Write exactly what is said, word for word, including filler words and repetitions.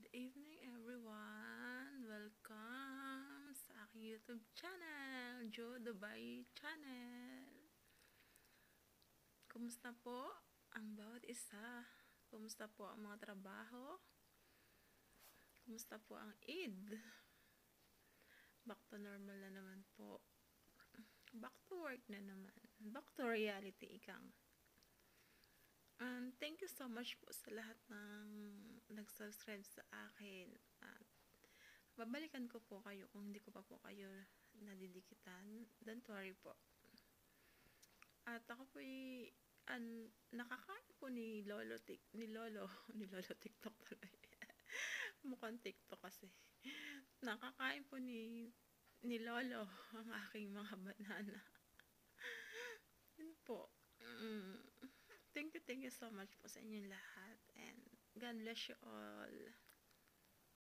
Good evening everyone! Welcome sa aking YouTube channel, Jo Dubai Channel. Kumusta po ang bawat isa? Kumusta po ang mga trabaho? Kumusta po ang Eid? Back to normal na naman po. Back to work na naman. Back to reality, ikang. Um, thank you so much po sa lahat ng nag-subscribe sa akin at babalikan ko po kayo kung hindi ko pa po kayo nadidikitan. Don't worry po. At ako po ay an, nakakain po ni Lolo Tik, ni Lolo, ni Lolo TikTok tuloy. Mukhang TikTok kasi. Nakakain po ni ni Lolo ang aking mga banana. Yun po. Mm. Thank you, thank you so much po sa inyong lahat and God bless you all.